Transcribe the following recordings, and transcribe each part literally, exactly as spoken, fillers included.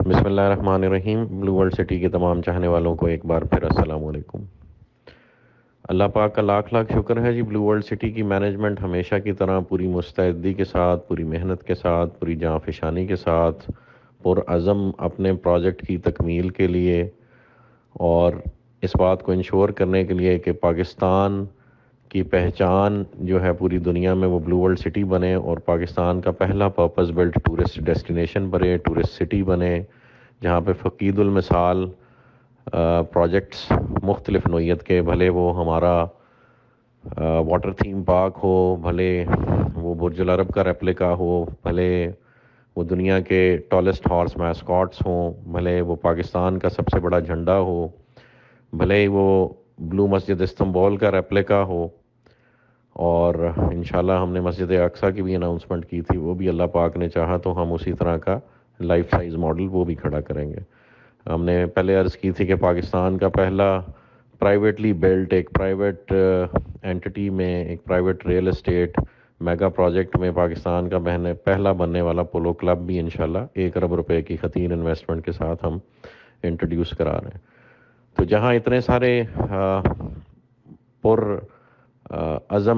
بسم اللہ الرحمن الرحیم۔ بلو ورلڈ سٹی کے تمام چاہنے والوں کو ایک بار پھر السلام علیکم۔ اللہ پاک کا لاکھ لاکھ شکر ہے جی، بلو ورلڈ سٹی کی مینجمنٹ ہمیشہ کی طرح پوری مستعدی کے ساتھ، پوری محنت کے ساتھ، پوری جاں فشانی کے ساتھ، پرعزم اپنے پروجیکٹ کی تکمیل کے لیے اور اس بات کو انشور کرنے کے لیے کہ پاکستان کی پہچان جو ہے پوری دنیا میں وہ بلو ورلڈ سٹی بنے، اور پاکستان کا پہلا پرپز بلٹ ٹورسٹ ڈیسٹینیشن بنے، ٹورسٹ سٹی بنے، جہاں پہ فقید المثال پروجیکٹس مختلف نوعیت کے، بھلے وہ ہمارا واٹر تھیم پارک ہو، بھلے وہ برج العرب کا ریپلیکا ہو، بھلے وہ دنیا کے ٹالسٹ ہارس میسکاٹس ہوں، بھلے وہ پاکستان کا سب سے بڑا جھنڈا ہو، بھلے وہ بلو مسجد استنبول کا ریپلیکا ہو، اور انشاءاللہ ہم نے مسجد اقصیٰ کی بھی اناؤنسمنٹ کی تھی، وہ بھی اللہ پاک نے چاہا تو ہم اسی طرح کا لائف سائز ماڈل وہ بھی کھڑا کریں گے۔ ہم نے پہلے عرض کی تھی کہ پاکستان کا پہلا پرائیویٹلی بلٹ ایک پرائیویٹ اینٹی میں ایک private real estate mega project میں پاکستان کا بہنے پہلا بننے والا پولو کلب بھی انشاءاللہ ایک ارب روپے کی خطیر انویسٹمنٹ کے ساتھ ہم انٹروڈیوس کرا رہے ہیں۔ تو جہاں اتنے سارے پر عزم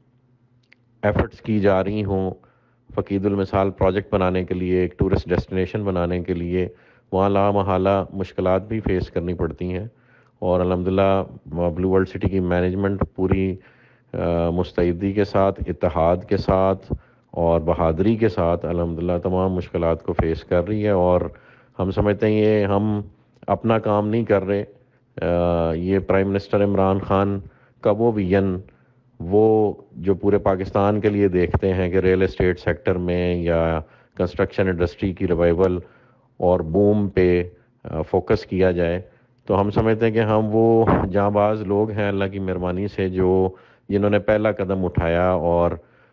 ایفرٹس کی جا رہی ہوں فقید المثال پروجیکٹ بنانے کے لیے، ایک ٹورسٹ ڈیسٹینیشن بنانے کے لیے، وہاں لا محالہ مشکلات بھی فیس کرنی پڑتی ہیں، اور الحمدللہ بلو ورلڈ سٹی کی مینجمنٹ پوری مستعدی کے ساتھ، اتحاد کے ساتھ اور بہادری کے ساتھ الحمدللہ تمام مشکلات کو فیس کر رہی ہے، اور ہم سمجھتے ہیں یہ ہم اپنا کام نہیں کر رہے، یہ پرائم منسٹر عمران خان کا وہ ویژن، وہ جو پورے پاکستان کے لیے دیکھتے ہیں کہ ریل اسٹیٹ سیکٹر میں یا کنسٹرکشن انڈسٹری کی ریوائول اور بوم پہ فوکس کیا جائے، تو ہم سمجھتے ہیں کہ ہم وہ جاں باز لوگ ہیں اللہ کی مہربانی سے جو جنہوں نے پہلا قدم اٹھایا، اور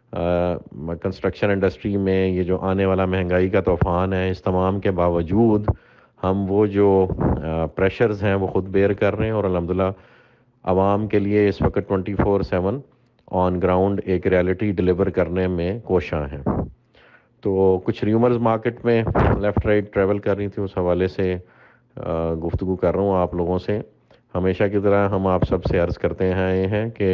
کنسٹرکشن انڈسٹری میں یہ جو آنے والا مہنگائی کا طوفان ہے، اس تمام کے باوجود ہم وہ جو پریشرز ہیں وہ خود بیئر کر رہے ہیں، اور الحمدللہ عوام کے لیے اس وقت twenty four seven on ground ایک ریالٹی ڈیلیور کرنے میں کوشاں ہیں۔ تو کچھ ریومرز مارکیٹ میں لیفٹ رائٹ ٹریول کر رہی تھی، اس حوالے سے گفتگو کر رہا ہوں آپ لوگوں سے۔ ہمیشہ کی طرح ہم آپ سب سے عرض کرتے ہیں ہیں کہ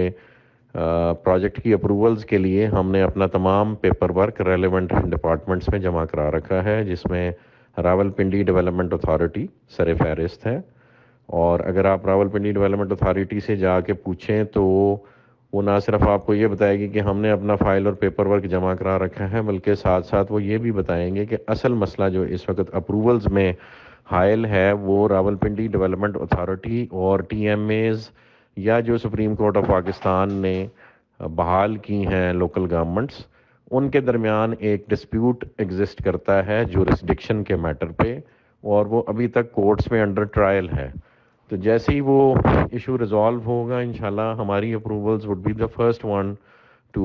پروجیکٹ کی اپروولز کے لیے ہم نے اپنا تمام پیپر ورک ریلیونٹ ڈپارٹمنٹس میں جمع کرا رکھا ہے، جس میں راول پنڈی ڈیولپمنٹ اتھارٹی سر فہرست ہے، اور اگر آپ راول پنڈی ڈیولپمنٹ اتھارٹی سے جا کے پوچھیں تو وہ نہ صرف آپ کو یہ بتائے گی کہ ہم نے اپنا فائل اور پیپر ورک جمع کرا رکھا ہے، بلکہ ساتھ ساتھ وہ یہ بھی بتائیں گے کہ اصل مسئلہ جو اس وقت اپروولز میں حائل ہے وہ راول پنڈی ڈیولپمنٹ اتھارٹی اور ٹی ایم ایز یا جو سپریم کورٹ آف پاکستان نے بحال کی ہیں لوکل گورنمنٹس، ان کے درمیان ایک ڈسپیوٹ ایگزسٹ کرتا ہے جورسڈکشن کے میٹر پہ، اور وہ ابھی تک کورٹس میں انڈر ٹرائل ہے۔ تو جیسے ہی وہ ایشو ریزالو ہوگا انشاءاللہ ہماری approvals would be the first one to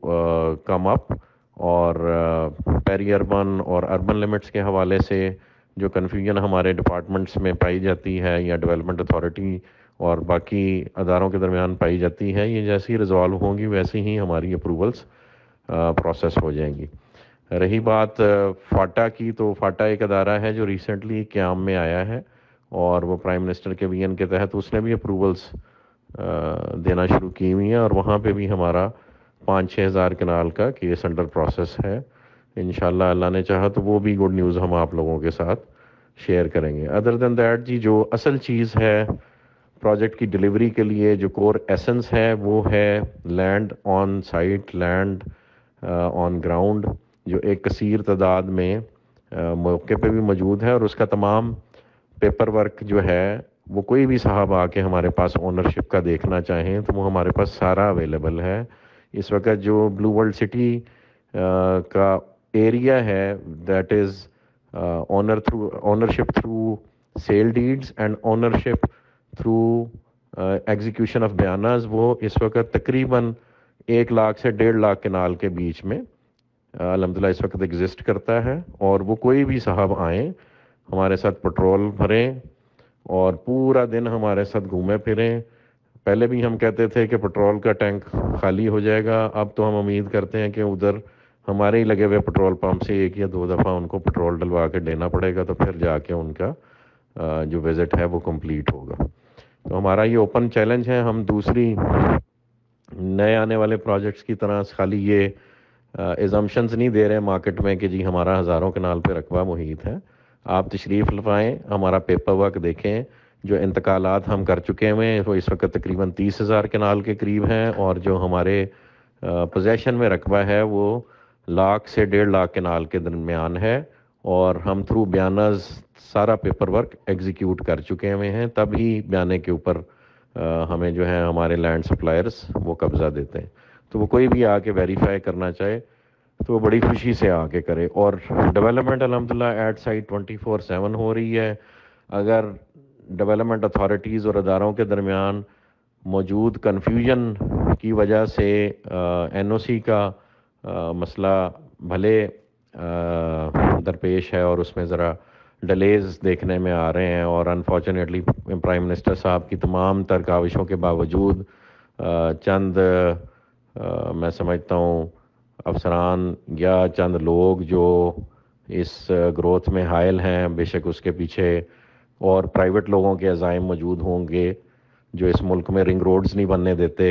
come up, اور پیری اربن اور اربن لمٹس کے حوالے سے جو کنفیوژن ہمارے ڈپارٹمنٹس میں پائی جاتی ہے یا ڈیولپمنٹ اتھارٹی اور باقی اداروں کے درمیان پائی جاتی ہے، یہ جیسی ہی ریزالو ہوں گی ویسے ہی ہماری اپروولز پروسیس ہو جائیں گی۔ رہی بات فاٹا کی، تو فاٹا ایک ادارہ ہے جو ریسنٹلی قیام میں آیا ہے، اور وہ پرائم منسٹر کے وی این کے تحت اس نے بھی اپروولز دینا شروع کی ہوئی ہیں، اور وہاں پہ بھی ہمارا پانچ چھ ہزار کنال کا کیس انڈر پروسیس ہے۔ انشاءاللہ اللہ نے چاہا تو وہ بھی گڈ نیوز ہم آپ لوگوں کے ساتھ شیئر کریں گے۔ ادر دین دیٹ جی، جو اصل چیز ہے پروجیکٹ کی ڈیلیوری کے لیے، جو کور ایسنس ہے، وہ ہے land on site, land on ground, جو ایک کثیر تعداد میں موقع پہ بھی موجود ہے، اور اس کا تمام پیپر ورک جو ہے وہ کوئی بھی صاحب آ کے ہمارے پاس اونرشپ کا دیکھنا چاہیں تو وہ ہمارے پاس سارا اویلیبل ہے۔ اس وقت جو بلو ورلڈ سٹی کا ایریا ہے that is owner through ownership through sale deeds and ownership through execution of بیاناز، وہ اس وقت تقریباً ایک لاکھ سے ڈیڑھ لاکھ کنال کے بیچ میں الحمدللہ اس وقت ایگزسٹ کرتا ہے، اور وہ کوئی بھی صاحب آئیں ہمارے ساتھ پٹرول بھریں اور پورا دن ہمارے ساتھ گھومے پھریں۔ پہلے بھی ہم کہتے تھے کہ پٹرول کا ٹینک خالی ہو جائے گا، اب تو ہم امید کرتے ہیں کہ ادھر ہمارے ہی لگے ہوئے پٹرول پمپ سے ایک یا دو دفعہ ان کو پٹرول ڈلوا کے دینا پڑے گا، تو پھر جا کے ان کا جو وزٹ ہے وہ کمپلیٹ ہوگا. تو ہمارا یہ اوپن چیلنج ہے. ہم دوسری نئے آنے والے پروجیکٹس کی طرح خالی یہ ایزمپشنز نہیں دے رہے مارکیٹ میں کہ جی ہمارا ہزاروں کنال پہ رقبہ محیط ہے. آپ تشریف لفائیں، ہمارا پیپر ورک دیکھیں. جو انتقالات ہم کر چکے ہیں وہ اس وقت تقریباً تیس ہزار کنال کے قریب ہیں، اور جو ہمارے پوزیشن میں رقبہ ہے وہ لاکھ سے ڈیڑھ لاکھ کنال کے درمیان ہے، اور ہم تھرو بیانرز سارا پیپر ورک ایگزیکیوٹ کر چکے ہوئے ہیں. تب ہی بیانے کے اوپر ہمیں جو ہے ہمارے لینڈ سپلائرز وہ قبضہ دیتے ہیں. تو وہ کوئی بھی آ کے ویریفائی کرنا چاہے تو وہ بڑی خوشی سے آ کے کرے. اور ڈیولپمنٹ الحمدللہ at site twenty four seven ہو رہی ہے. اگر ڈیولپمنٹ اتھارٹیز اور اداروں کے درمیان موجود کنفیوژن کی وجہ سے این او سی کا مسئلہ بھلے درپیش ہے اور اس میں ذرا ڈیلیز دیکھنے میں آ رہے ہیں، اور انفارچونیٹلی پرائم منسٹر صاحب کی تمام تر کاوشوں کے باوجود چند میں سمجھتا ہوں افسران یا چند لوگ جو اس گروتھ میں حائل ہیں، بے شک اس کے پیچھے اور پرائیویٹ لوگوں کے عزائم موجود ہوں گے جو اس ملک میں رنگ روڈز نہیں بننے دیتے،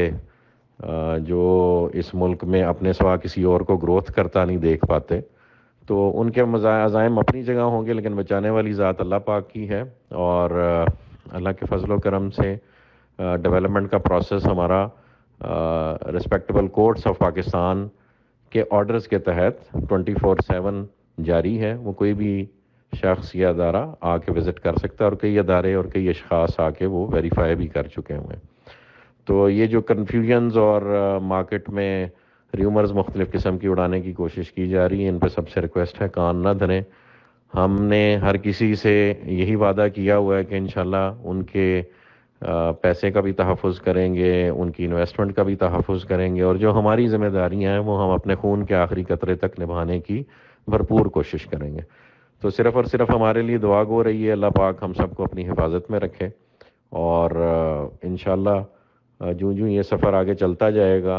جو اس ملک میں اپنے سوا کسی اور کو گروتھ کرتا نہیں دیکھ پاتے. تو ان کے عزائم اپنی جگہ ہوں گے، لیکن بچانے والی ذات اللہ پاک کی ہے. اور اللہ کے فضل و کرم سے ڈیولپمنٹ کا پروسیس ہمارا ریسپیکٹیبل کورٹس آف پاکستان کے آرڈرز کے تحت ٹوئنٹی فور سیون جاری ہے. وہ کوئی بھی شخص یا ادارہ آ کے وزٹ کر سکتا ہے، اور کئی ادارے اور کئی اشخاص آ کے وہ ویریفائی بھی کر چکے ہوئے ہیں. تو یہ جو کنفیوژنز اور مارکیٹ میں ریومرز مختلف قسم کی اڑانے کی کوشش کی جا رہی ہے، ان پہ سب سے ریکویسٹ ہے کان نہ دھریں. ہم نے ہر کسی سے یہی وعدہ کیا ہوا ہے کہ انشاءاللہ ان کے پیسے کا بھی تحفظ کریں گے، ان کی انویسٹمنٹ کا بھی تحفظ کریں گے، اور جو ہماری ذمہ داریاں ہیں وہ ہم اپنے خون کے آخری قطرے تک نبھانے کی بھرپور کوشش کریں گے. تو صرف اور صرف ہمارے لیے دعا گو رہی ہے، اللہ پاک ہم سب کو اپنی حفاظت میں رکھے. اور انشاءاللہ جوں جوں یہ سفر آگے چلتا جائے گا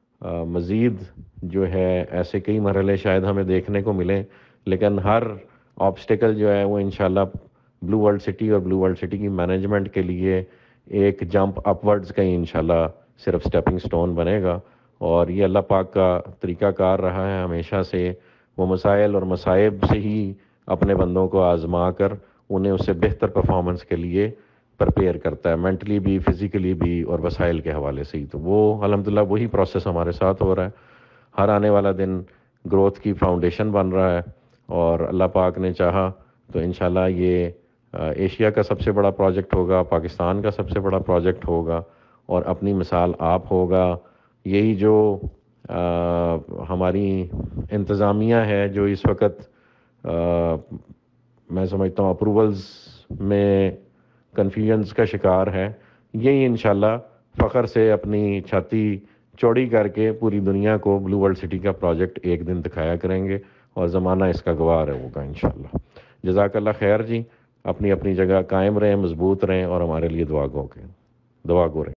مزید جو ہے ایسے کئی مرحلے شاید ہمیں دیکھنے کو ملیں، لیکن ہر آبسٹیکل جو ہے وہ انشاءاللہ بلو ورلڈ سٹی اور بلو ورلڈ سٹی کی مینجمنٹ کے لیے ایک جمپ اپ ورڈز کا ہی انشاءاللہ صرف سٹیپنگ سٹون بنے گا. اور یہ اللہ پاک کا طریقہ کار رہا ہے ہمیشہ سے، وہ مسائل اور مصائب سے ہی اپنے بندوں کو آزما کر انہیں اس سے بہتر پرفارمنس کے لیے پرپیئر کرتا ہے، مینٹلی بھی، فزیکلی بھی، اور وسائل کے حوالے سے ہی. تو وہ الحمدللہ وہی پروسیس ہمارے ساتھ ہو رہا ہے. ہر آنے والا دن گروتھ کی فاؤنڈیشن بن رہا ہے، اور اللہ پاک نے چاہا تو انشاءاللہ یہ ایشیا کا سب سے بڑا پروجیکٹ ہوگا، پاکستان کا سب سے بڑا پروجیکٹ ہوگا، اور اپنی مثال آپ ہوگا. یہی جو ہماری انتظامیہ ہے جو اس وقت میں سمجھتا ہوں اپروولز میں کنفیوژنز کا شکار ہے، یہی انشاءاللہ فخر سے اپنی چھاتی چوڑی کر کے پوری دنیا کو بلو ورلڈ سٹی کا پروجیکٹ ایک دن دکھایا کریں گے، اور زمانہ اس کا گواہ ہوگا انشاءاللہ. جزاک اللہ خیر جی. اپنی اپنی جگہ قائم رہیں، مضبوط رہیں، اور ہمارے لیے دعا گو کے دعا گو رہیں.